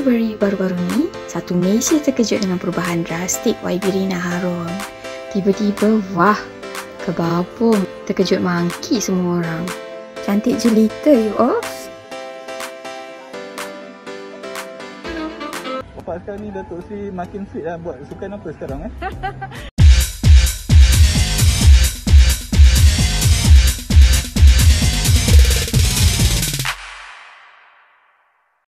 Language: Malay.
Februari baru-baru ni, satu Malaysia terkejut dengan perubahan drastik YB Rina Harun. Tiba-tiba, wah, kebabung, terkejut mangki semua orang. Cantik jelita you all. Bapak sekarang ni Datuk Seri makin fit lah buat sukan apa sekarang